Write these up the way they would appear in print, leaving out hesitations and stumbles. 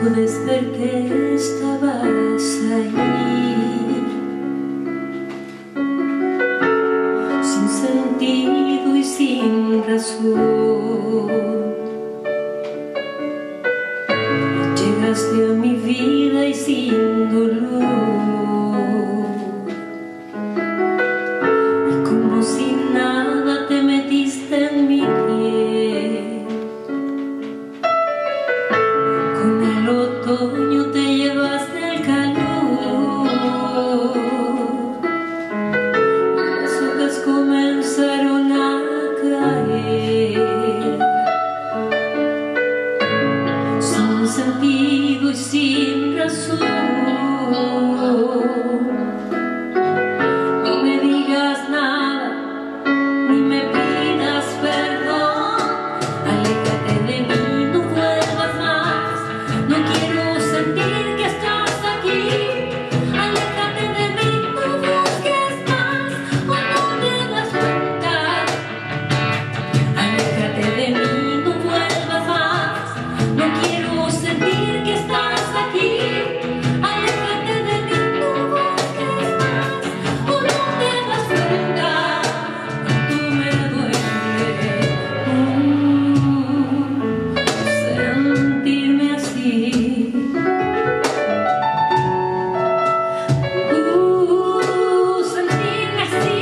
Puedes ver que estabas ahí, sin sentido y sin razón. Llegaste a mi vida y sin dolor, y como si nada te metiste en mi piel. Con el otoño te llevaste el calor, las hojas comenzaron a caer, sin sentido y sin razón. No me digas nada, ni me pidas perdón. Aléjate de mí, no vuelvas más. No quiero sentir que estás aquí. Aléjate de mí, no busques más. O no te das cuenta. Aléjate de mí, no vuelvas más. No quiero sentir que estás aquí. Aléjate de mí, no busques más. O no te das cuenta. Tú me duele sentirme así. Sentirme así.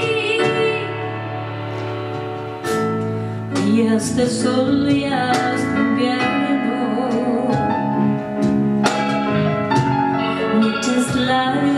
Días de sol, días de invierno, noches largas.